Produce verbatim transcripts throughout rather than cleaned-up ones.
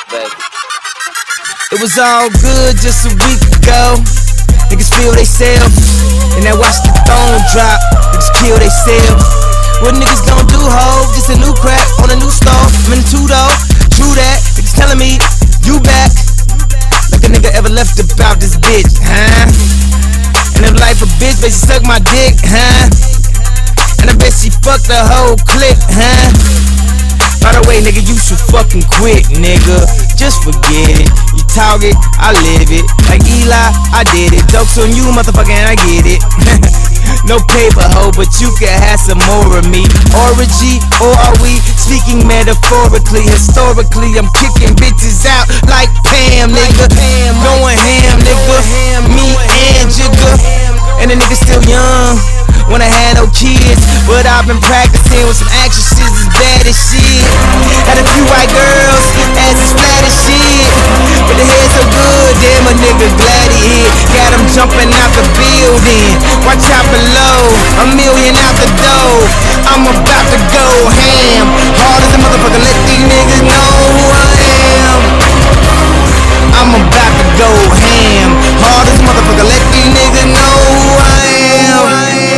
baby. It was all good just a week ago. Niggas feel they self, and I watch the throne drop. Niggas kill they self. What niggas don't do, ho? Just a new crack on a new stove. I'm in the two though, true that. Niggas telling me you back, like a nigga ever left about this bitch, huh? And if life a bitch, bet she suck my dick, huh? And I bet she fucked the whole clique, huh? By the way, nigga, you should fucking quit, nigga. Just forget it. You talk it, I live it. Like Eli, I did it. Jokes on you, motherfucker, and I get it. No paper, ho, but you can have some more of me. Orgy, or are we speaking metaphorically? Historically, I'm kicking bitches out like Pam, nigga. Going ham, nigga. Me and Jigga. And the nigga still young. When I had no kids, but I've been practicing with some actresses as bad as shit. Had a few white girls, as as flat as shit. But the head so good, damn a nigga glad he hit. Got him jumping out the building. Watch out below, a million out the door. I'm about to go ham. Hard as a motherfucker, let these niggas know who I am. I'm about to go ham. Hard as a motherfucker, let these niggas know who I am.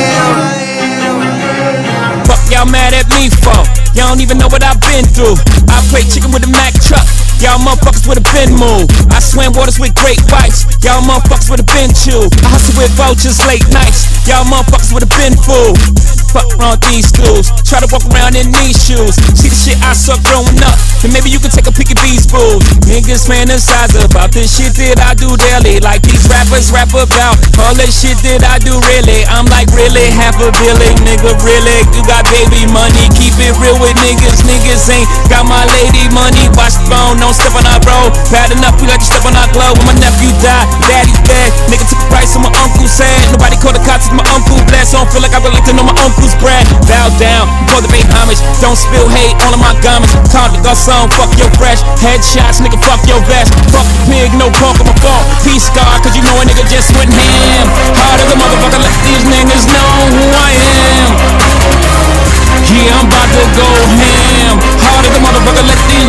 Y'all mad at me for? Y'all don't even know what I've been through. I play chicken with a Mack truck. Y'all motherfuckers with a bin move. I swam waters with great whites. Y'all motherfuckers with a bin chew. I hustle with vultures late nights. Y'all motherfuckers with a bin fool. Fuck around these schools. Try to walk around in these shoes. See the shit I suck growing up. Then maybe you can take a peek at these fools. Niggas fantasize about this shit that I do daily. Like these rappers rap about all that shit that I do really. I'm like really half a billion, nigga, really. You got baby money, keep it real with niggas. Niggas ain't got my lady money. Watch the phone, don't step on our road. Bad enough, we let you step on our glove. When my nephew died, daddy's dead. Nigga took a price on my uncle's head. Nobody called the cops, my uncle blessed. I don't feel like I relate to know my uncle's bread. Bow down, pour the bait homage. Don't spill hate all of my garments. Call the garçon, fuck your fresh. Headshots, nigga, fuck your vest. Fuck the pig, no pork on my fault. Peace scar, cause you know a nigga just went ham. Hard as a motherfucker, let these niggas know who I am. Yeah, I'm about to go ham. Hard as a motherfucker, let these